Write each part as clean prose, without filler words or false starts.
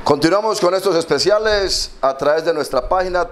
Continuamos con estos especiales a través de nuestra página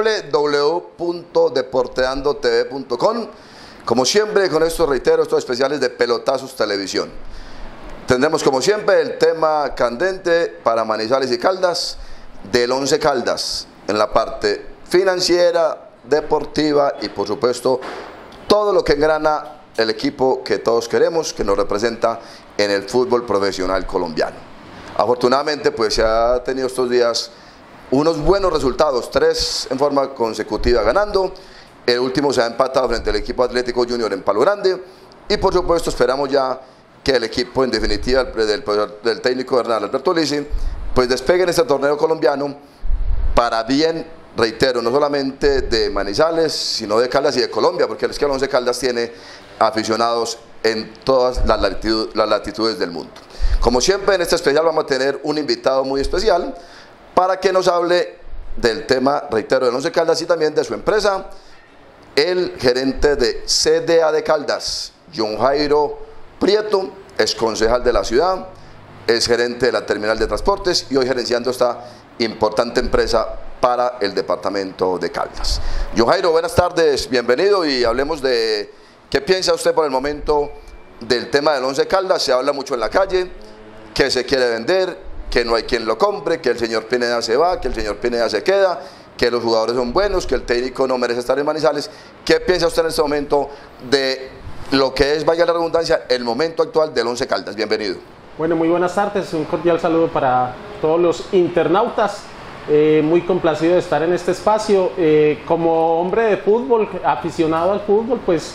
www.deporteandotv.com. Como siempre, con estos, reitero, estos especiales de Pelotazos Televisión. Tendremos como siempre el tema candente para Manizales y Caldas, del Once Caldas, en la parte financiera, deportiva y por supuesto todo lo que engrana el equipo que todos queremos, que nos representa en el fútbol profesional colombiano. Afortunadamente pues se ha tenido estos días unos buenos resultados, 3 en forma consecutiva ganando. El último se ha empatado frente al equipo Atlético Junior en Palo Grande y por supuesto esperamos ya que el equipo en definitiva del técnico Hernán Alberto Lisi pues despegue en este torneo colombiano para bien, reitero, no solamente de Manizales sino de Caldas y de Colombia, porque es que el Once Caldas tiene aficionados en todas las latitudes del mundo. Como siempre en este especial vamos a tener un invitado muy especial para que nos hable del tema, reitero, del Once Caldas y también de su empresa, el gerente de CDA de Caldas, John Jairo Prieto, es concejal de la ciudad, es gerente de la terminal de transportes y hoy gerenciando esta importante empresa para el departamento de Caldas. John Jairo, buenas tardes, bienvenido y hablemos de qué piensa usted por el momento del tema del Once Caldas. Se habla mucho en la calle, que se quiere vender, que no hay quien lo compre, que el señor Pineda se va, que el señor Pineda se queda, que los jugadores son buenos, que el técnico no merece estar en Manizales. ¿Qué piensa usted en este momento de lo que es, vaya la redundancia, el momento actual del Once Caldas? Bienvenido. Bueno, muy buenas tardes, un cordial saludo para todos los internautas. Muy complacido de estar en este espacio. Como hombre de fútbol, aficionado al fútbol, pues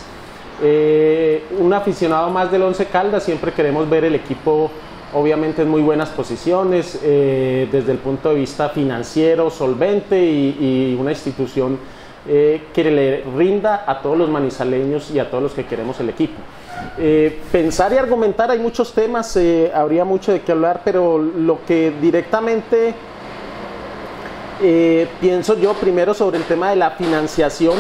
un aficionado más del Once Caldas, siempre queremos ver el equipo obviamente en muy buenas posiciones, desde el punto de vista financiero, solvente y una institución que le rinda a todos los manizaleños y a todos los que queremos el equipo. Pensar y argumentar, hay muchos temas, habría mucho de qué hablar, pero lo que directamente pienso yo primero sobre el tema de la financiación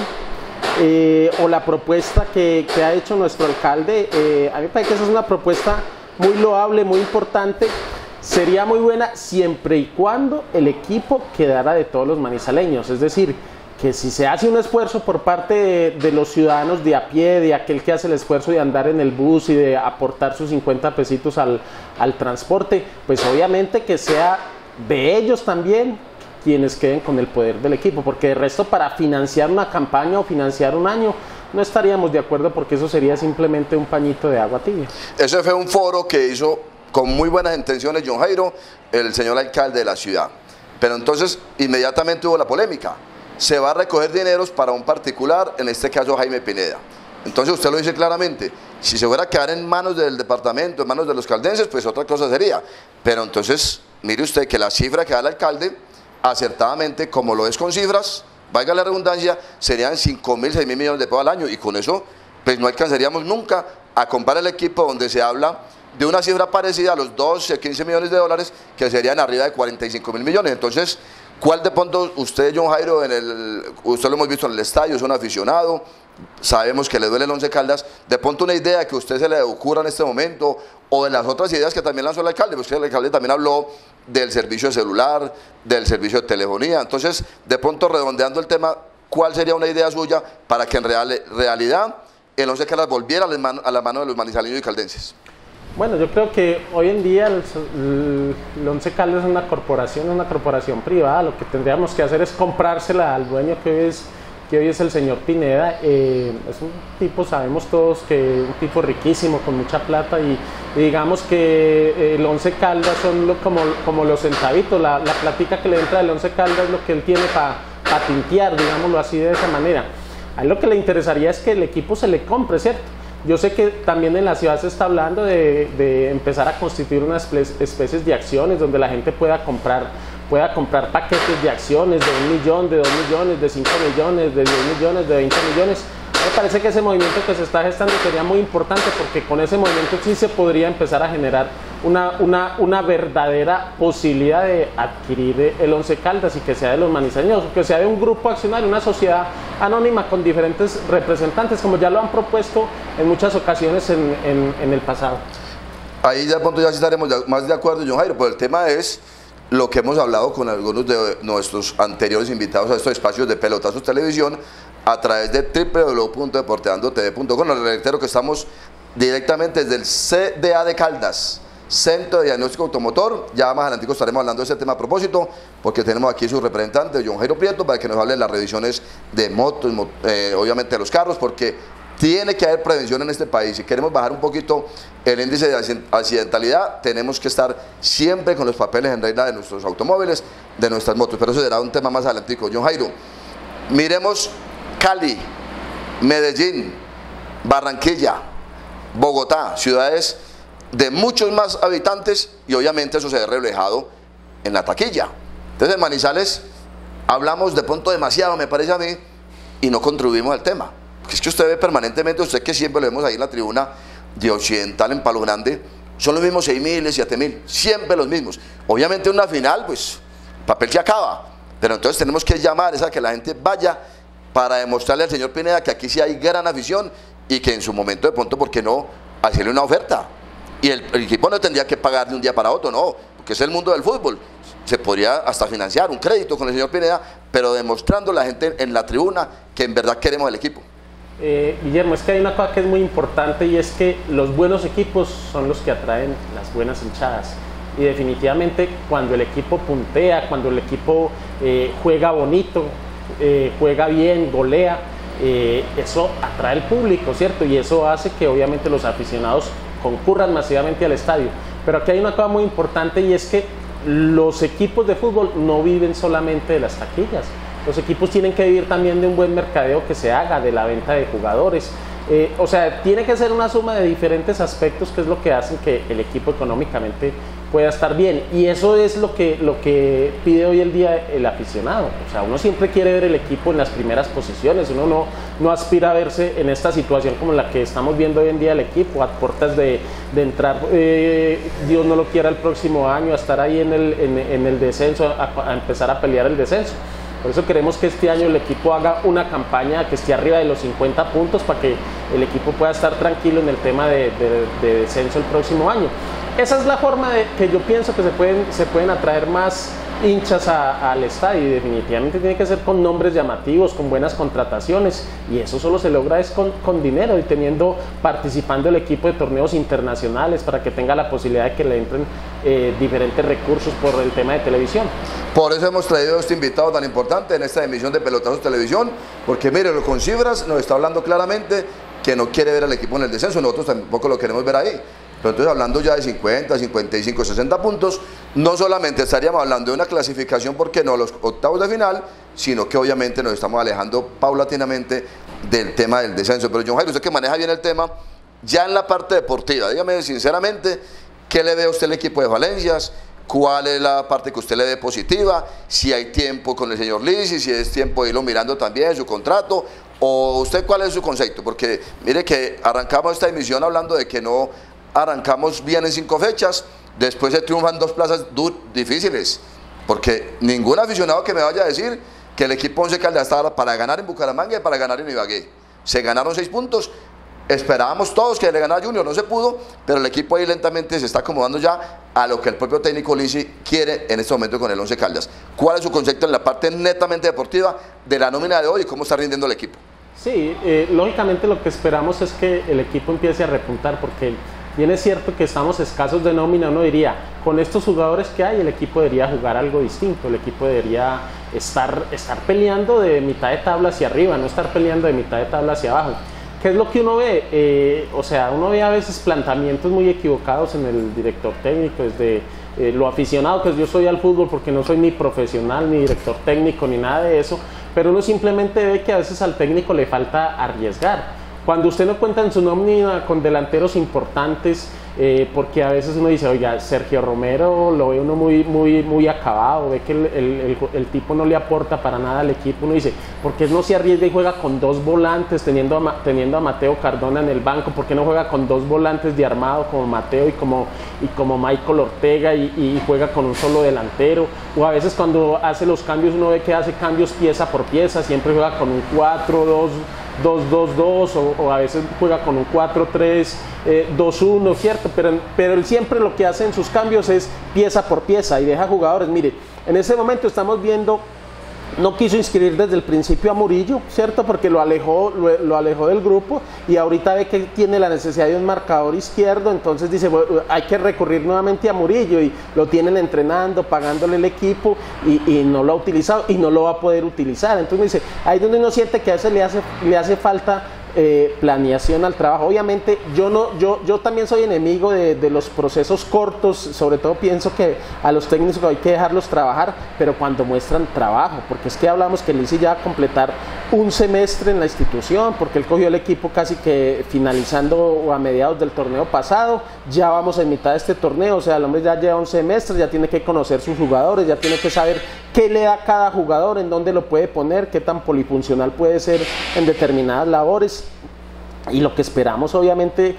o la propuesta que ha hecho nuestro alcalde. A mí me parece que esa es una propuesta muy loable, muy importante. Sería muy buena siempre y cuando el equipo quedara de todos los manizaleños, es decir, que si se hace un esfuerzo por parte de los ciudadanos de a pie, de aquel que hace el esfuerzo de andar en el bus y de aportar sus 50 pesitos al transporte, pues obviamente que sea de ellos también quienes queden con el poder del equipo, porque de resto para financiar una campaña o financiar un año no estaríamos de acuerdo, porque eso sería simplemente un pañito de agua tibia. Ese fue un foro que hizo con muy buenas intenciones John Jairo, el señor alcalde de la ciudad, pero entonces inmediatamente hubo la polémica. Se va a recoger dineros para un particular, en este caso Jaime Pineda. Entonces usted lo dice claramente, si se fuera a quedar en manos del departamento, en manos de los caldenses, pues otra cosa sería. Pero entonces, mire usted que la cifra que da el alcalde, acertadamente, como lo es con cifras, valga la redundancia, serían 5.000, 6.000 millones de pesos al año, y con eso pues no alcanzaríamos nunca a comprar el equipo donde se habla de una cifra parecida a los 12, 15 millones de dólares, que serían arriba de 45.000 millones. Entonces, ¿cuál de pronto usted, John Jairo, usted lo hemos visto en el estadio, es un aficionado, sabemos que le duele el Once Caldas, de pronto una idea que a usted se le ocurra en este momento, o de las otras ideas que también lanzó el alcalde, porque el alcalde también habló del servicio de celular, del servicio de telefonía? Entonces, de pronto redondeando el tema, ¿cuál sería una idea suya para que en realidad el Once Caldas volviera a la mano de los manizaleños y caldenses? Bueno, yo creo que hoy en día el Once Caldas es una corporación privada. Lo que tendríamos que hacer es comprársela al dueño que hoy es el señor Pineda. Es un tipo, sabemos todos que un tipo riquísimo, con mucha plata, y digamos que el Once Caldas son como los centavitos, la platica que le entra del Once Caldas es lo que él tiene para tintear, digámoslo así, de esa manera. A él lo que le interesaría es que el equipo se le compre, ¿cierto? Yo sé que también en la ciudad se está hablando de empezar a constituir unas especies de acciones donde la gente pueda comprar paquetes de acciones de 1 millón, de 2 millones, de 5 millones, de 10 millones, de 20 millones. Me parece que ese movimiento que se está gestando sería muy importante, porque con ese movimiento sí se podría empezar a generar una verdadera posibilidad de adquirir el Once Caldas, y que sea de los manizaleños, que sea de un grupo accionario, una sociedad anónima con diferentes representantes, como ya lo han propuesto en muchas ocasiones en el pasado. Ahí de pronto ya estaremos más de acuerdo, John Jairo, pero el tema es lo que hemos hablado con algunos de nuestros anteriores invitados a estos espacios de Pelotazos Televisión a través de www.deporteandotv.com. Les reitero que estamos directamente desde el CDA de Caldas, Centro de Diagnóstico Automotor. Ya más adelante estaremos hablando de ese tema a propósito, porque tenemos aquí su representante, John Jairo Prieto, para que nos hable de las revisiones de motos, obviamente de los carros, porque tiene que haber prevención en este país. Si queremos bajar un poquito el índice de accidentalidad, tenemos que estar siempre con los papeles en regla de nuestros automóviles, de nuestras motos, pero eso será un tema más adelante. John Jairo, miremos Cali, Medellín, Barranquilla, Bogotá, ciudades de muchos más habitantes, y obviamente eso se ve reflejado en la taquilla. Entonces en Manizales hablamos de pronto demasiado, me parece a mí, y no contribuimos al tema. Porque es que usted ve permanentemente, usted que siempre lo vemos ahí en la tribuna de Occidental en Palo Grande, son los mismos 6.000, 7.000, siempre los mismos. Obviamente en una final, pues, el papel se acaba, pero entonces tenemos que llamar a que la gente vaya para demostrarle al señor Pineda que aquí sí hay gran afición y que en su momento de pronto, ¿por qué no hacerle una oferta? Y el equipo no tendría que pagar de un día para otro, no, porque es el mundo del fútbol. Se podría hasta financiar un crédito con el señor Pineda, pero demostrando a la gente en la tribuna que en verdad queremos el equipo. Guillermo, es que hay una cosa que es muy importante, y es que los buenos equipos son los que atraen las buenas hinchadas. Y definitivamente cuando el equipo puntea, cuando el equipo juega bonito, juega bien, golea, eso atrae al público, ¿cierto? Y eso hace que obviamente los aficionados concurran masivamente al estadio. Pero aquí hay una cosa muy importante, y es que los equipos de fútbol no viven solamente de las taquillas. Los equipos tienen que vivir también de un buen mercadeo que se haga, de la venta de jugadores. O sea, tiene que ser una suma de diferentes aspectos que es lo que hacen que el equipo económicamente pueda estar bien. Y eso es lo que pide hoy el día el aficionado. O sea, uno siempre quiere ver el equipo en las primeras posiciones. Uno no aspira a verse en esta situación como la que estamos viendo hoy en día el equipo, a puertas de entrar, Dios no lo quiera, el próximo año, a estar ahí en el descenso, a empezar a pelear el descenso. Por eso queremos que este año el equipo haga una campaña que esté arriba de los 50 puntos para que el equipo pueda estar tranquilo en el tema de descenso el próximo año. Esa es la forma que yo pienso que se pueden atraer más hinchas al estadio, y definitivamente tiene que ser con nombres llamativos, con buenas contrataciones, y eso solo se logra es con dinero, y participando el equipo de torneos internacionales para que tenga la posibilidad de que le entren diferentes recursos por el tema de televisión. Por eso hemos traído a este invitado tan importante en esta emisión de Pelotazos Televisión, porque mire, con cifras nos está hablando claramente que no quiere ver al equipo en el descenso. Nosotros tampoco lo queremos ver ahí. Pero entonces, hablando ya de 50, 55, 60 puntos, no solamente estaríamos hablando de una clasificación, porque no, los octavos de final, sino que obviamente nos estamos alejando paulatinamente del tema del descenso. Pero John Jairo, usted que maneja bien el tema, ya en la parte deportiva, dígame sinceramente, ¿qué le ve a usted al equipo de Falencias? ¿Cuál es la parte que usted le ve positiva? Si hay tiempo con el señor Lisi, si es tiempo de irlo mirando también su contrato, o usted cuál es su concepto, porque mire que arrancamos esta emisión hablando de que no arrancamos bien en 5 fechas, después se triunfan 2 plazas difíciles, porque ningún aficionado que me vaya a decir que el equipo Once Caldas estaba para ganar en Bucaramanga y para ganar en Ibagué. Se ganaron 6 puntos, esperábamos todos que le ganara Junior, no se pudo, pero el equipo ahí lentamente se está acomodando ya a lo que el propio técnico Lisi quiere en este momento con el Once Caldas. ¿Cuál es su concepto en la parte netamente deportiva de la nómina de hoy y cómo está rindiendo el equipo? Sí, lógicamente lo que esperamos es que el equipo empiece a repuntar, porque bien es cierto que estamos escasos de nómina. Uno diría, con estos jugadores que hay, el equipo debería jugar algo distinto, el equipo debería estar peleando de mitad de tabla hacia arriba, no estar peleando de mitad de tabla hacia abajo. ¿Qué es lo que uno ve? O sea, uno ve a veces planteamientos muy equivocados en el director técnico, desde lo aficionado que yo soy al fútbol, porque no soy ni profesional, ni director técnico, ni nada de eso, pero uno simplemente ve que a veces al técnico le falta arriesgar. Cuando usted no cuenta en su nómina con delanteros importantes, porque a veces uno dice, oiga, Sergio Romero lo ve uno muy acabado, ve que el tipo no le aporta para nada al equipo. Uno dice, ¿por qué no se arriesga y juega con 2 volantes teniendo a Mateo Cardona en el banco? ¿Por qué no juega con 2 volantes de armado como Mateo y como Michael Ortega y juega con un solo delantero? O a veces cuando hace los cambios uno ve que hace cambios pieza por pieza, siempre juega con un 4-2-2-1 2-2-2 o a veces juega con un 4-3-2-1, ¿cierto? Pero él siempre lo que hace en sus cambios es pieza por pieza y deja jugadores. Mire, en ese momento estamos viendo, no quiso inscribir desde el principio a Murillo, ¿cierto? Porque lo alejó del grupo y ahorita ve que tiene la necesidad de un marcador izquierdo, entonces dice, bueno, hay que recurrir nuevamente a Murillo y lo tienen entrenando, pagándole el equipo y no lo ha utilizado y no lo va a poder utilizar. Entonces dice, ahí es donde uno siente que a veces le hace falta planeación al trabajo. Obviamente yo también soy enemigo de los procesos cortos, sobre todo pienso que a los técnicos hay que dejarlos trabajar, pero cuando muestran trabajo, porque es que hablamos que Lisi ya va a completar un semestre en la institución, porque él cogió el equipo casi que finalizando o a mediados del torneo pasado, ya vamos en mitad de este torneo, o sea, el hombre ya lleva un semestre, ya tiene que conocer sus jugadores, ya tiene que saber qué le da cada jugador, en dónde lo puede poner, qué tan polifuncional puede ser en determinadas labores. Y lo que esperamos obviamente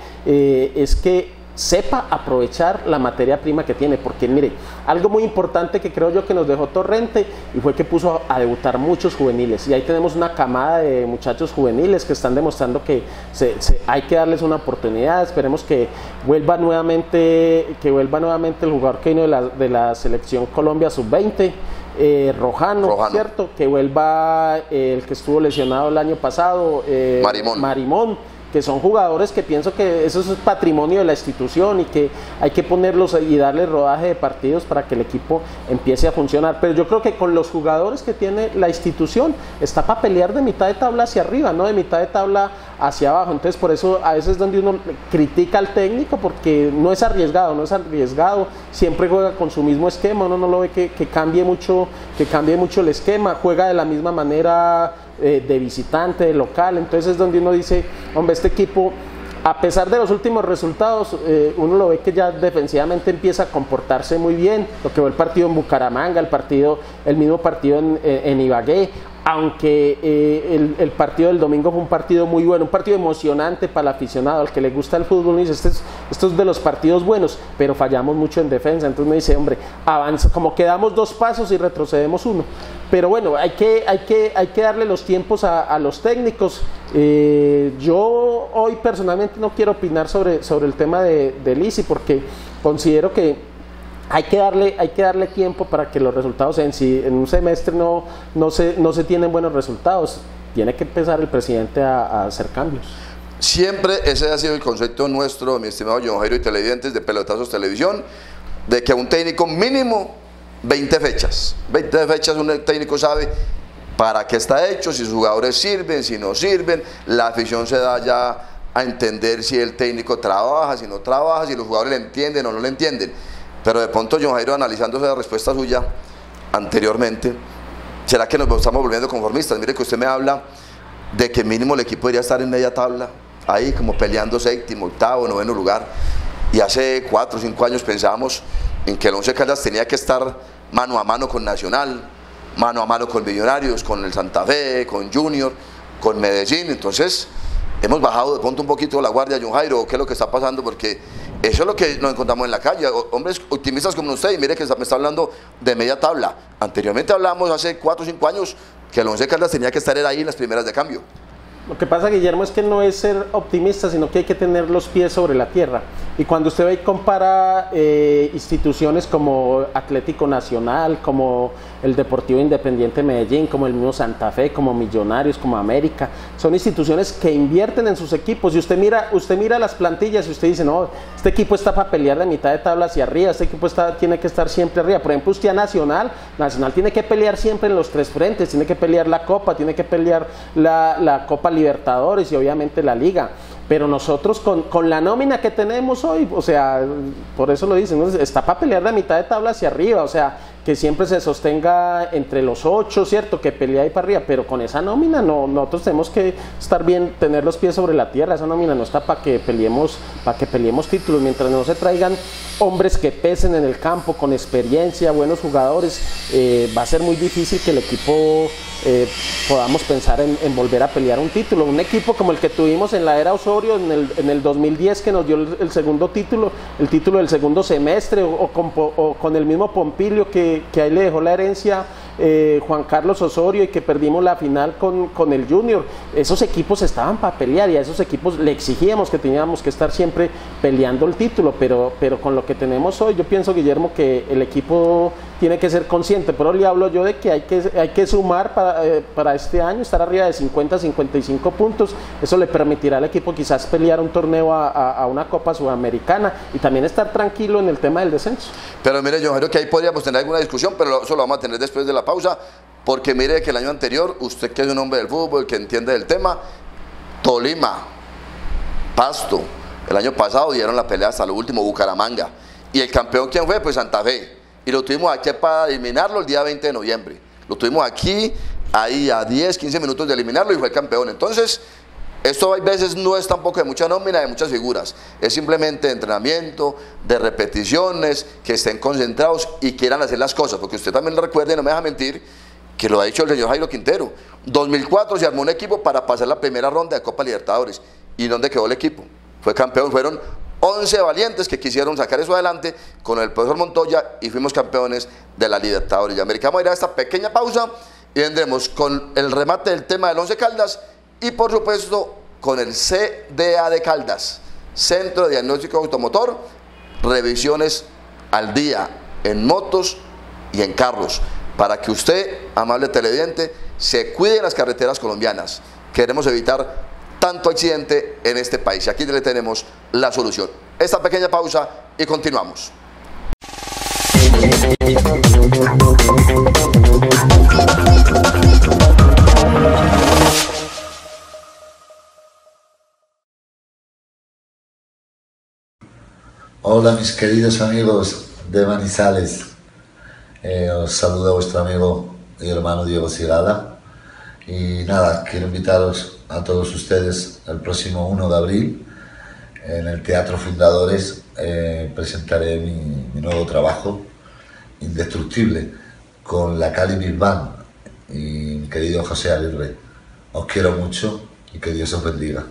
es que sepa aprovechar la materia prima que tiene, porque mire, algo muy importante que creo yo que nos dejó Torrente y fue que puso a debutar muchos juveniles, y ahí tenemos una camada de muchachos juveniles que están demostrando que hay que darles una oportunidad. Esperemos que vuelva nuevamente el jugador que vino de la selección Colombia sub-20, Rojano, ¿cierto? Que vuelva el que estuvo lesionado el año pasado, Marimón, que son jugadores que pienso que eso es patrimonio de la institución y que hay que ponerlos y darle rodaje de partidos para que el equipo empiece a funcionar. Pero yo creo que con los jugadores que tiene la institución está para pelear de mitad de tabla hacia arriba, no de mitad de tabla hacia abajo. Entonces por eso a veces es donde uno critica al técnico, porque no es arriesgado, siempre juega con su mismo esquema, uno no lo ve que cambie mucho el esquema, juega de la misma manera de visitante, de local. Entonces es donde uno dice, hombre, este equipo, a pesar de los últimos resultados, uno lo ve que ya defensivamente empieza a comportarse muy bien. Lo que fue el partido en Bucaramanga, el mismo partido en Ibagué, aunque el partido del domingo fue un partido muy bueno, un partido emocionante para el aficionado, al que le gusta el fútbol, dice, esto es de los partidos buenos, pero fallamos mucho en defensa. Entonces me dice, hombre, avanza, como que damos 2 pasos y retrocedemos 1, pero bueno, hay que darle los tiempos a los técnicos. Yo hoy personalmente no quiero opinar sobre el tema de Lisi, porque considero que hay que darle tiempo para que los resultados si en un semestre no se tienen buenos resultados, tiene que empezar el presidente a hacer cambios. Siempre ese ha sido el concepto nuestro, mi estimado John Jairo y televidentes de Pelotazos Televisión, de que un técnico mínimo 20 fechas, un técnico sabe para qué está hecho, si sus jugadores sirven, si no sirven, la afición se da ya a entender si el técnico trabaja, si no trabaja, si los jugadores le entienden o no le entienden. Pero de pronto, John Jairo, analizando esa respuesta suya anteriormente, ¿será que nos estamos volviendo conformistas? Mire que usted me habla de que mínimo el equipo debería estar en media tabla, ahí como peleando 7º, 8º, 9º lugar, y hace 4 o 5 años pensábamos en que el Once Caldas tenía que estar mano a mano con Nacional, mano a mano con Millonarios, con el Santa Fe, con Junior, con Medellín. Entonces hemos bajado de pronto un poquito la guardia, John Jairo. ¿Qué es lo que está pasando? Porque eso es lo que nos encontramos en la calle, hombres optimistas como usted, y mire que me está hablando de media tabla. Anteriormente hablamos hace 4 o 5 años que el Once Caldas tenía que estar ahí en las primeras de cambio. Lo que pasa, Guillermo, es que no es ser optimista, sino que hay que tener los pies sobre la tierra. Y cuando usted ve y compara instituciones como Atlético Nacional, como el Deportivo Independiente Medellín, como el mismo Santa Fe, como Millonarios, como América, son instituciones que invierten en sus equipos. Y usted mira las plantillas y usted dice, no, este equipo está para pelear de mitad de tabla hacia arriba, este equipo tiene que estar siempre arriba. Por ejemplo, usted a Nacional tiene que pelear siempre en los 3 frentes, tiene que pelear la Copa, tiene que pelear la Copa Libertadores y obviamente la Liga. Pero nosotros con la nómina que tenemos hoy, o sea, por eso lo dicen, ¿no? Está para pelear de mitad de tabla hacia arriba, o sea, que siempre se sostenga entre los 8, ¿cierto? Que pelea ahí para arriba, pero con esa nómina nosotros tenemos que estar bien, tener los pies sobre la tierra. Esa nómina no está para que peleemos títulos, mientras no se traigan hombres que pesen en el campo, con experiencia, buenos jugadores, va a ser muy difícil que el equipo podamos pensar en volver a pelear un título. Un equipo como el que tuvimos en la era Osorio en el 2010, que nos dio el segundo título, el título del segundo semestre, o con el mismo Pompilio que ahí le dejó la herencia Juan Carlos Osorio y que perdimos la final con el Junior. Esos equipos estaban para pelear y a esos equipos le exigíamos que teníamos que estar siempre peleando el título, pero con lo que tenemos hoy, yo pienso, Guillermo, que el equipo tiene que ser consciente, pero le hablo yo de que hay que sumar para este año, estar arriba de 50, 55 puntos, eso le permitirá al equipo quizás pelear un torneo a una Copa Sudamericana y también estar tranquilo en el tema del descenso. Pero mire, yo creo que ahí podríamos tener alguna discusión, pero eso lo vamos a tener después de la pausa, porque mire que el año anterior, usted que es un hombre del fútbol, que entiende del tema, Tolima, Pasto, el año pasado dieron la pelea hasta lo último, Bucaramanga, y el campeón, ¿quién fue? Pues Santa Fe, y lo tuvimos aquí para eliminarlo el día 20 de noviembre, lo tuvimos aquí, ahí a 10, 15 minutos de eliminarlo y fue el campeón. Entonces, esto a veces no es tampoco de mucha nómina, de muchas figuras, es simplemente de entrenamiento, de repeticiones, que estén concentrados y quieran hacer las cosas, porque usted también recuerde, no me deja mentir, que lo ha dicho el señor Jairo Quintero, 2004 se armó un equipo para pasar la primera ronda de Copa Libertadores, ¿y dónde quedó el equipo? Fue campeón, fueron 11 valientes que quisieron sacar eso adelante con el profesor Montoya y fuimos campeones de la Libertadores de América. Vamos a ir a esta pequeña pausa y vendremos con el remate del tema del Once Caldas y por supuesto con el CDA de Caldas, Centro de Diagnóstico Automotor, revisiones al día en motos y en carros, para que usted, amable televidente, se cuide en las carreteras colombianas. Queremos evitar tanto accidente en este país y aquí le tenemos la solución. Esta pequeña pausa y continuamos. Hola mis queridos amigos de Manizales, os saluda vuestro amigo y hermano Diego Cigala y nada, quiero invitaros a todos ustedes el próximo 1 de abril en el Teatro Fundadores. Presentaré mi nuevo trabajo Indestructible con la Cali Big Band y mi querido José Aguirre. Os quiero mucho y que Dios os bendiga.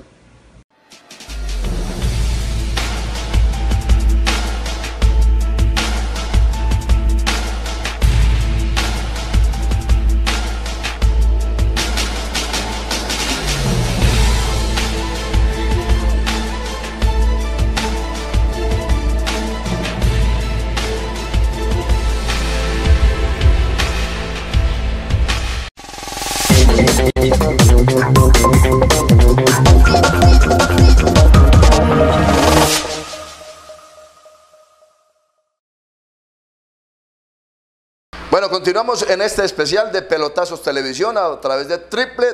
Bueno, continuamos en este especial de Pelotazos Televisión a través de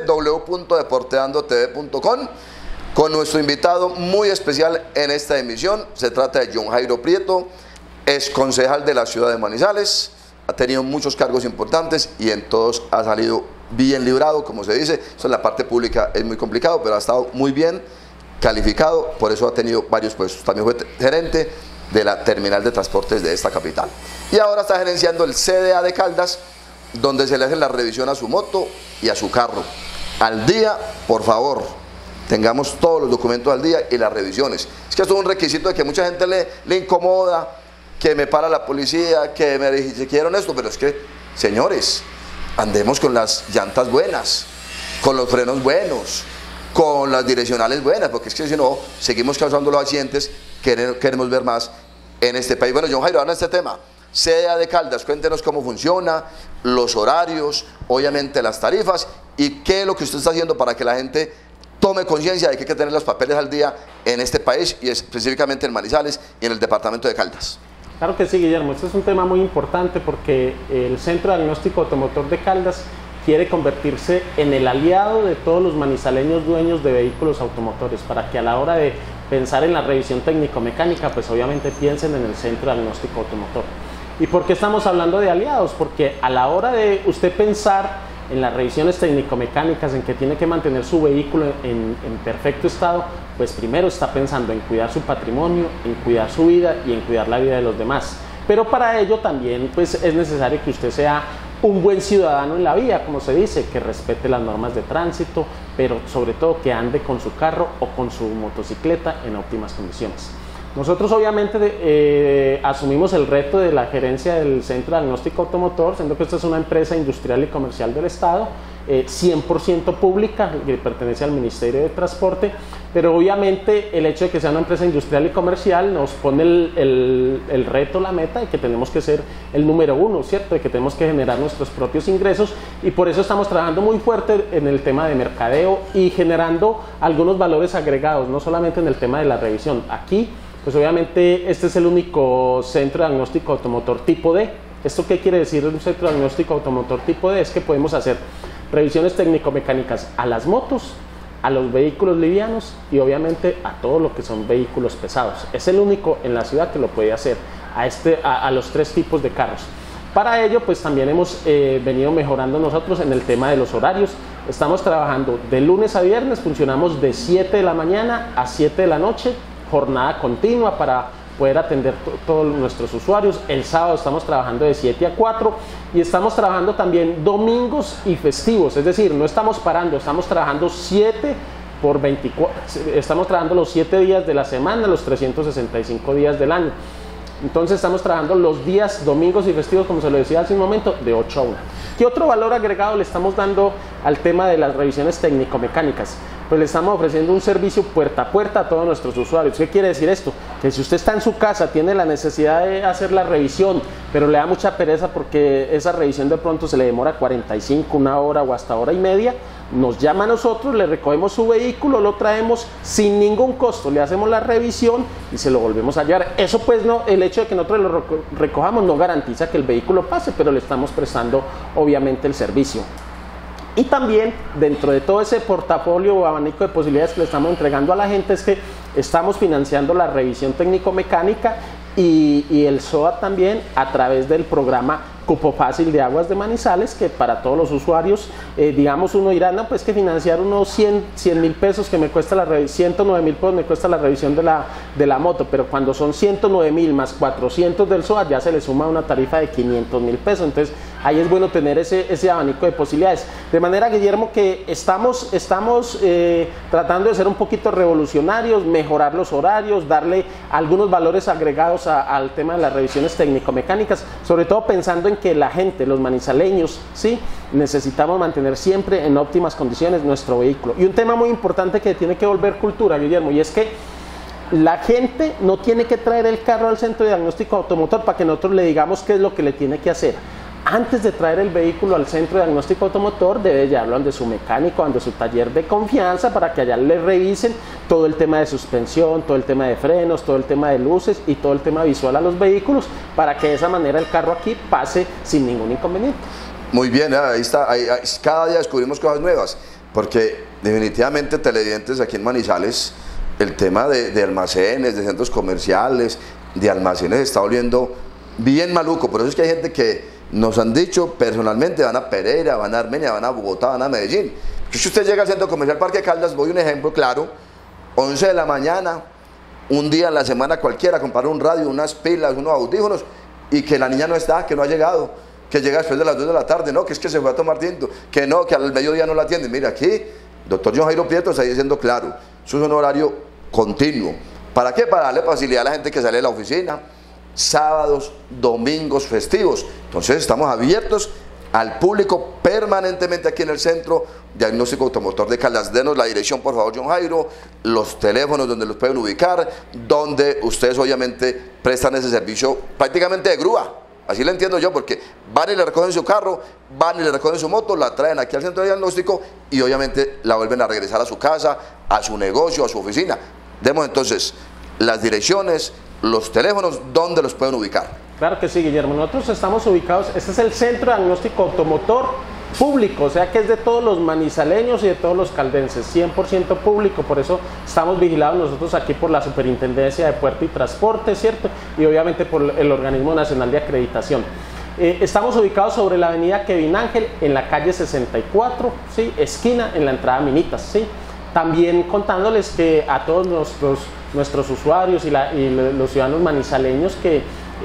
www.deporteandotv.com con nuestro invitado muy especial en esta emisión. Se trata de John Jairo Prieto, ex concejal de la ciudad de Manizales, ha tenido muchos cargos importantes y en todos ha salido bien librado, como se dice. Eso en la parte pública es muy complicado, pero ha estado muy bien calificado, por eso ha tenido varios puestos. También fue gerente de la terminal de transportes de esta capital. Y ahora está gerenciando el CDA de Caldas, donde se le hace la revisión a su moto y a su carro. Al día, por favor, tengamos todos los documentos al día y las revisiones. Es que esto es un requisito de que mucha gente le incomoda, que me para la policía, que me dijeron esto, pero es que, señores, andemos con las llantas buenas, con los frenos buenos, con las direccionales buenas, porque es que si no, seguimos causando los accidentes, queremos ver más en este país. Bueno, John Jairo, ahora este tema, CDA de Caldas, cuéntenos cómo funciona, los horarios, obviamente las tarifas y qué es lo que usted está haciendo para que la gente tome conciencia de que hay que tener los papeles al día en este país y específicamente en Manizales y en el departamento de Caldas. Claro que sí, Guillermo, este es un tema muy importante porque el Centro de Diagnóstico Automotor de Caldas quiere convertirse en el aliado de todos los manizaleños dueños de vehículos automotores, para que a la hora de pensar en la revisión técnico-mecánica, pues obviamente piensen en el Centro de Diagnóstico Automotor. ¿Y por qué estamos hablando de aliados? Porque a la hora de usted pensar en las revisiones técnico-mecánicas, en que tiene que mantener su vehículo en perfecto estado, pues primero está pensando en cuidar su patrimonio, en cuidar su vida y en cuidar la vida de los demás. Pero para ello también pues es necesario que usted sea un buen ciudadano en la vía, como se dice, que respete las normas de tránsito, pero sobre todo que ande con su carro o con su motocicleta en óptimas condiciones. Nosotros obviamente asumimos el reto de la gerencia del Centro de Diagnóstico Automotor, siendo que esta es una empresa industrial y comercial del Estado, 100% pública, que pertenece al Ministerio de Transporte, pero obviamente el hecho de que sea una empresa industrial y comercial nos pone el reto, la meta de que tenemos que ser el número uno, ¿cierto? De que tenemos que generar nuestros propios ingresos, y por eso estamos trabajando muy fuerte en el tema de mercadeo y generando algunos valores agregados, no solamente en el tema de la revisión. Aquí, pues obviamente este es el único centro de diagnóstico automotor tipo D. ¿Esto qué quiere decir un centro de diagnóstico automotor tipo D? Es que podemos hacer revisiones técnico-mecánicas a las motos, a los vehículos livianos y obviamente a todo lo que son vehículos pesados. Es el único en la ciudad que lo puede hacer a los tres tipos de carros. Para ello, pues también hemos venido mejorando nosotros en el tema de los horarios. Estamos trabajando de lunes a viernes, funcionamos de 7 de la mañana a 7 de la noche, jornada continua para poder atender todos nuestros usuarios. El sábado estamos trabajando de 7 a 4 y estamos trabajando también domingos y festivos, es decir, no estamos parando, estamos trabajando 7 por 24, estamos trabajando los 7 días de la semana, los 365 días del año. Entonces estamos trabajando los días domingos y festivos, como se lo decía hace un momento, de 8 a 1. ¿Qué otro valor agregado le estamos dando al tema de las revisiones técnico-mecánicas? Pues le estamos ofreciendo un servicio puerta a puerta a todos nuestros usuarios. ¿Qué quiere decir esto? Que si usted está en su casa, tiene la necesidad de hacer la revisión, pero le da mucha pereza porque esa revisión de pronto se le demora 45, una hora o hasta hora y media, nos llama a nosotros, le recogemos su vehículo, lo traemos sin ningún costo, le hacemos la revisión y se lo volvemos a llevar. Eso pues no, el hecho de que nosotros lo recojamos no garantiza que el vehículo pase, pero le estamos prestando obviamente el servicio. Y también dentro de todo ese portafolio o abanico de posibilidades que le estamos entregando a la gente es que estamos financiando la revisión técnico-mecánica y el SOAT también a través del programa Cupo Fácil de Aguas de Manizales, que para todos los usuarios, digamos, uno dirá, no, pues que financiar unos 100.000 pesos que me cuesta la revisión, 109.000 pesos me cuesta la revisión de la moto, pero cuando son 109.000 más 400 del SOAT ya se le suma una tarifa de 500.000 pesos, entonces ahí es bueno tener ese abanico de posibilidades. De manera, Guillermo, que estamos tratando de ser un poquito revolucionarios, mejorar los horarios, darle algunos valores agregados al tema de las revisiones técnico-mecánicas, sobre todo pensando en que la gente, los manizaleños, ¿sí?, necesitamos mantener siempre en óptimas condiciones nuestro vehículo. Y un tema muy importante que tiene que volver cultura, Guillermo, y es que la gente no tiene que traer el carro al centro de diagnóstico automotor para que nosotros le digamos qué es lo que le tiene que hacer. Antes de traer el vehículo al centro de diagnóstico automotor, debe llevarlo ante su mecánico, ante su taller de confianza, para que allá le revisen todo el tema de suspensión, todo el tema de frenos, todo el tema de luces y todo el tema visual a los vehículos, para que de esa manera el carro aquí pase sin ningún inconveniente. Muy bien, ahí está, cada día descubrimos cosas nuevas, porque definitivamente, televidentes, aquí en Manizales, el tema de almacenes, de centros comerciales, de almacenes está volviendo bien maluco. Por eso es que hay gente que nos han dicho personalmente, van a Pereira, van a Armenia, van a Bogotá, van a Medellín. Si usted llega al centro comercial Parque Caldas, voy a un ejemplo claro, 11 de la mañana, un día en la semana cualquiera, comprar un radio, unas pilas, unos audífonos, y que la niña no está, que no ha llegado, que llega después de las 2 de la tarde, no, que es que se fue a tomar tinto, que no, que al mediodía no la atienden. Mira, aquí, doctor John Jairo Prieto está diciendo claro, eso es un horario continuo. ¿Para qué? Para darle facilidad a la gente que sale de la oficina, sábados, domingos, festivos. Entonces estamos abiertos al público permanentemente aquí en el Centro Diagnóstico Automotor de Caldas. Denos la dirección, por favor, John Jairo, los teléfonos donde los pueden ubicar, donde ustedes obviamente prestan ese servicio prácticamente de grúa. Así lo entiendo yo, porque van y le recogen su carro, van y le recogen su moto, la traen aquí al centro de diagnóstico y obviamente la vuelven a regresar a su casa, a su negocio, a su oficina. Demos entonces las direcciones, los teléfonos, donde los pueden ubicar. Claro que sí, Guillermo. Nosotros estamos ubicados, este es el Centro de Diagnóstico Automotor público, o sea que es de todos los manizaleños y de todos los caldenses, 100% público, por eso estamos vigilados nosotros aquí por la Superintendencia de Puerto y Transporte, ¿cierto? Y obviamente por el Organismo Nacional de Acreditación. Estamos ubicados sobre la avenida Kevin Ángel, en la calle 64, ¿sí?, esquina, en la entrada a Minitas, ¿sí? También contándoles que a todos nuestros usuarios y los ciudadanos manizaleños que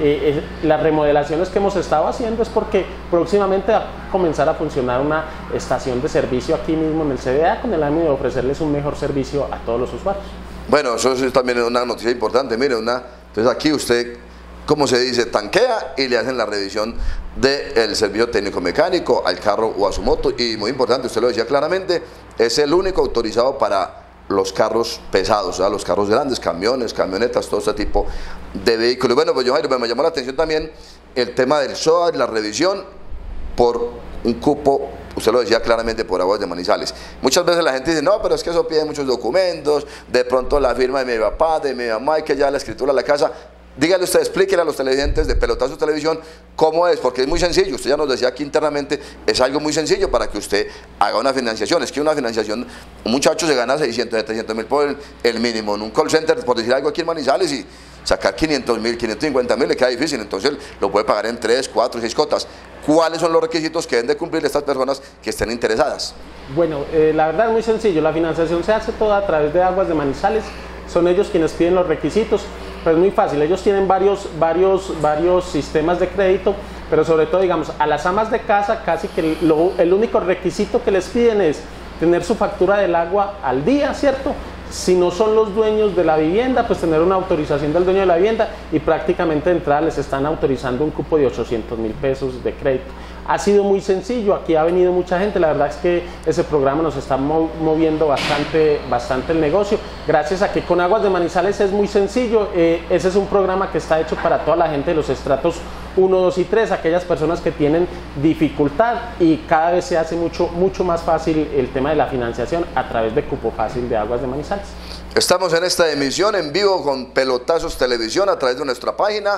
las remodelaciones que hemos estado haciendo es porque próximamente va a comenzar a funcionar una estación de servicio aquí mismo en el CDA con el ánimo de ofrecerles un mejor servicio a todos los usuarios. Bueno, eso es también una noticia importante, mire, entonces aquí usted, como se dice, tanquea y le hacen la revisión del servicio técnico mecánico al carro o a su moto, y muy importante, usted lo decía claramente, es el único autorizado para los carros pesados, o sea, los carros grandes, camiones, camionetas, todo este tipo de vehículos. Bueno, pues yo, Jairo, me llamó la atención también el tema del SOA y la revisión por un cupo, usted lo decía claramente, por Aguas de Manizales. Muchas veces la gente dice, no, pero es que eso pide muchos documentos, de pronto la firma de mi papá, de mi mamá, y que ya la escritura de la casa. Dígale usted, explíquele a los televidentes de Pelotazo Televisión cómo es, porque es muy sencillo. Usted ya nos decía aquí internamente, es algo muy sencillo para que usted haga una financiación. Es que una financiación, un muchacho se gana 600, 700 mil por el mínimo en un call center, por decir algo aquí en Manizales, y sacar 500 mil, 550 mil le queda difícil. Entonces lo puede pagar en 3, 4, 6 cotas. ¿Cuáles son los requisitos que deben de cumplir estas personas que estén interesadas? Bueno, la verdad es muy sencillo. La financiación se hace toda a través de Aguas de Manizales. Son ellos quienes piden los requisitos. Pero es muy fácil, ellos tienen varios sistemas de crédito, pero sobre todo, digamos, a las amas de casa casi que el único requisito que les piden es tener su factura del agua al día, ¿cierto? Si no son los dueños de la vivienda, pues tener una autorización del dueño de la vivienda, y prácticamente de entrada les están autorizando un cupo de 800 mil pesos de crédito. Ha sido muy sencillo, aquí ha venido mucha gente, la verdad es que ese programa nos está moviendo bastante el negocio, gracias a que con Aguas de Manizales es muy sencillo. Ese es un programa que está hecho para toda la gente de los estratos 1, 2 y 3, aquellas personas que tienen dificultad, y cada vez se hace mucho más fácil el tema de la financiación a través de Cupo Fácil de Aguas de Manizales. Estamos en esta emisión en vivo con Pelotazos Televisión a través de nuestra página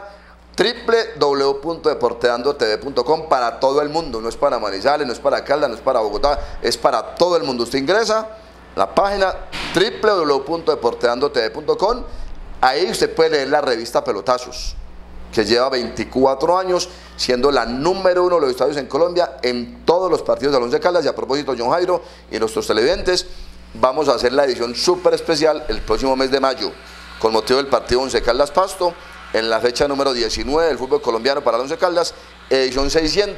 www.deporteandotv.com para todo el mundo, no es para Manizales, no es para Caldas, no es para Bogotá, es para todo el mundo. Usted ingresa a la página www.deporteandotv.com, ahí usted puede leer la revista Pelotazos, que lleva 24 años siendo la número 1 de los estadios en Colombia en todos los partidos de Once Caldas. Y a propósito, John Jairo y nuestros televidentes, vamos a hacer la edición súper especial el próximo mes de mayo, con motivo del partido Once Caldas Pasto, en la fecha número 19 del fútbol colombiano para el Once Caldas, edición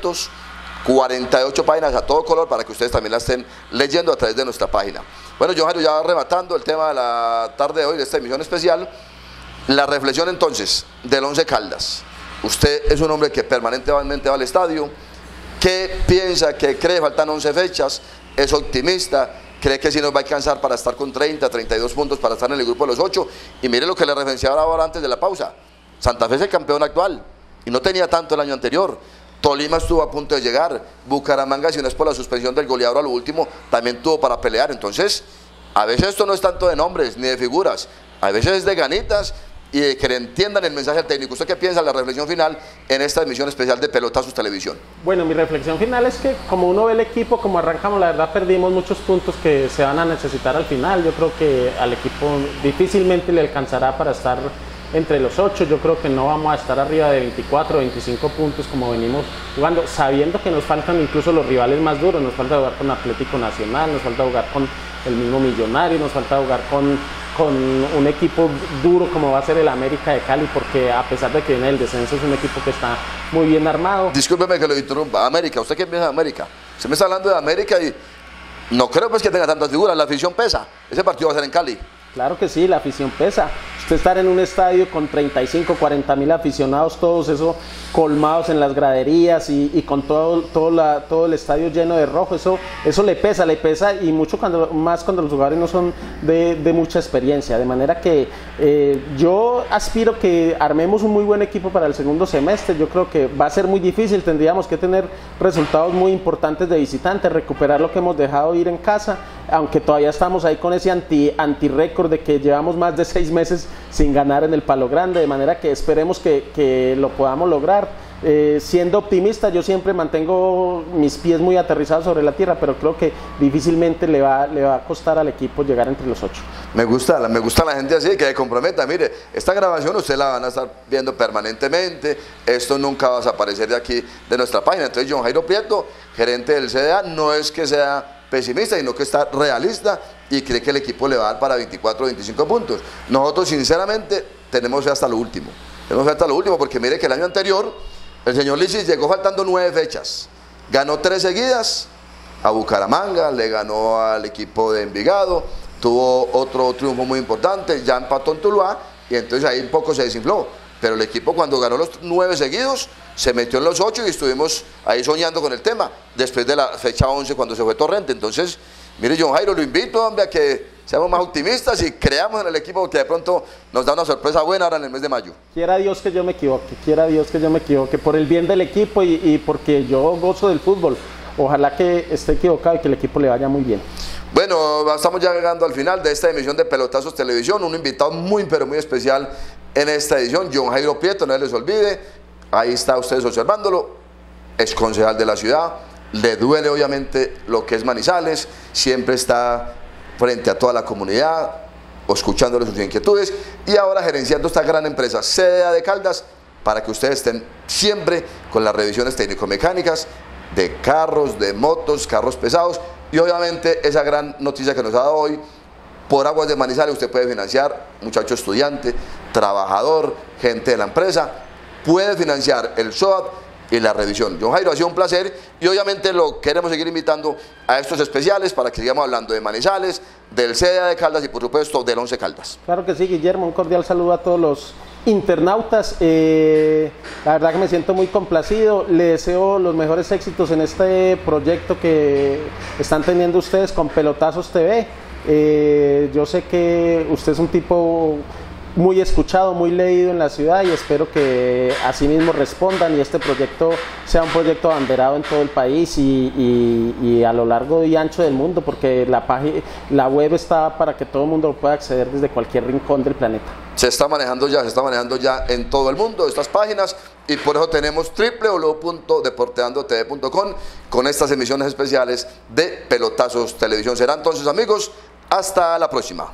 648 páginas a todo color para que ustedes también la estén leyendo a través de nuestra página. Bueno, John Jairo, ya rematando el tema de la tarde de hoy, de esta emisión especial, la reflexión entonces del Once Caldas. Usted es un hombre que permanentemente va al estadio. ¿Qué piensa? ¿Qué cree? Faltan 11 fechas, es optimista, cree que sí nos va a alcanzar para estar con 30, 32 puntos para estar en el grupo de los 8. Y mire lo que le referenciaba ahora antes de la pausa. Santa Fe es el campeón actual y no tenía tanto el año anterior. Tolima estuvo a punto de llegar. Bucaramanga, si no es por la suspensión del goleador a lo último, también tuvo para pelear. Entonces, a veces esto no es tanto de nombres ni de figuras, a veces es de ganitas y de que le entiendan el mensaje al técnico. ¿Usted qué piensa? La reflexión final en esta emisión especial de Pelotazos Televisión. Bueno, mi reflexión final es que como uno ve el equipo, como arrancamos, la verdad perdimos muchos puntos que se van a necesitar al final. Yo creo que al equipo difícilmente le alcanzará para estar entre los 8, yo creo que no vamos a estar arriba de 24 o 25 puntos como venimos jugando, sabiendo que nos faltan incluso los rivales más duros. Nos falta jugar con Atlético Nacional, nos falta jugar con el mismo Millonario, nos falta jugar con un equipo duro como va a ser el América de Cali, porque a pesar de que viene el descenso es un equipo que está muy bien armado. Discúlpeme que lo interrumpa. América, ¿usted qué piensa de América? Usted me está hablando de América y no creo pues que tenga tantas figuras, la afición pesa. Ese partido va a ser en Cali. Claro que sí, la afición pesa. Usted estar en un estadio con 35, 40 mil aficionados, todos esos colmados en las graderías y con todo el estadio lleno de rojo, eso le pesa y mucho más cuando los jugadores no son de mucha experiencia. De manera que yo aspiro que armemos un muy buen equipo para el segundo semestre. Yo creo que va a ser muy difícil, tendríamos que tener resultados muy importantes de visitantes, recuperar lo que hemos dejado ir en casa, aunque todavía estamos ahí con ese anti-récord de que llevamos más de 6 meses sin ganar en el Palo Grande, de manera que esperemos que lo podamos lograr. Siendo optimista, yo siempre mantengo mis pies muy aterrizados sobre la tierra, pero creo que difícilmente le va a costar al equipo llegar entre los 8. Me gusta la gente así, que se comprometa. Mire, esta grabación usted la van a estar viendo permanentemente, esto nunca va a desaparecer de aquí, de nuestra página. Entonces, John Jairo Prieto, gerente del CDA, no es que sea pesimista, sino que está realista y cree que el equipo le va a dar para 24 o 25 puntos. Nosotros sinceramente tenemos fe hasta lo último, porque mire que el año anterior el señor Lisis llegó faltando 9 fechas, ganó 3 seguidas a Bucaramanga, le ganó al equipo de Envigado, tuvo otro triunfo muy importante, ya empató en Tuluá y entonces ahí un poco se desinfló. Pero el equipo cuando ganó los 9 seguidos, se metió en los 8 y estuvimos ahí soñando con el tema, después de la fecha 11 cuando se fue Torrente. Entonces, mire, John Jairo, lo invito, hombre, a que seamos más optimistas y creamos en el equipo que de pronto nos da una sorpresa buena ahora en el mes de mayo. Quiera Dios que yo me equivoque, por el bien del equipo y porque yo gozo del fútbol. Ojalá que esté equivocado y que el equipo le vaya muy bien. Bueno, estamos ya llegando al final de esta emisión de Pelotazos Televisión, un invitado muy pero muy especial en esta edición, John Jairo Prieto, no les olvide, ahí está ustedes observándolo, es concejal de la ciudad, le duele obviamente lo que es Manizales, siempre está frente a toda la comunidad, escuchándole sus inquietudes y ahora gerenciando esta gran empresa, CDA de Caldas, para que ustedes estén siempre con las revisiones técnico-mecánicas de carros, de motos, carros pesados y obviamente esa gran noticia que nos ha dado hoy, por Aguas de Manizales usted puede financiar, muchacho estudiante, trabajador, gente de la empresa, puede financiar el SOAT y la revisión. John Jairo, ha sido un placer y obviamente lo queremos seguir invitando a estos especiales para que sigamos hablando de Manizales, del CDA de Caldas y por supuesto del Once Caldas. Claro que sí, Guillermo, un cordial saludo a todos los internautas, la verdad que me siento muy complacido, le deseo los mejores éxitos en este proyecto que están teniendo ustedes con Pelotazos TV. Yo sé que usted es un tipo muy escuchado, muy leído en la ciudad y espero que así mismo respondan y este proyecto sea un proyecto abanderado en todo el país y a lo largo y ancho del mundo, porque la web está para que todo el mundo pueda acceder desde cualquier rincón del planeta. Se está manejando ya en todo el mundo estas páginas y por eso tenemos www.deporteandotv.com con estas emisiones especiales de Pelotazos Televisión. Será entonces, amigos, hasta la próxima.